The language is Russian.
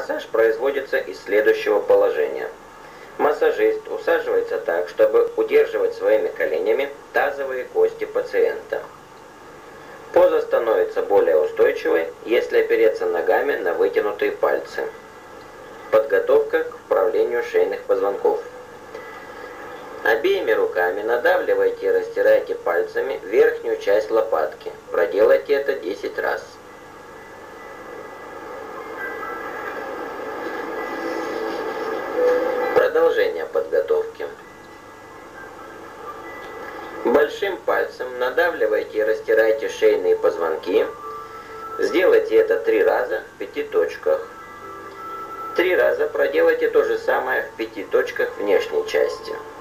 Массаж производится из следующего положения. Массажист усаживается так, чтобы удерживать своими коленями тазовые кости пациента. Поза становится более устойчивой, если опереться ногами на вытянутые пальцы. Подготовка к вправлению шейных позвонков. Обеими руками надавливайте и растирайте пальцами верхнюю часть лопатки. Проделайте это 10 раз. Продолжение подготовки. Большим пальцем надавливайте и растирайте шейные позвонки. Сделайте это 3 раза в 5 точках. 3 раза проделайте то же самое в 5 точках внешней части.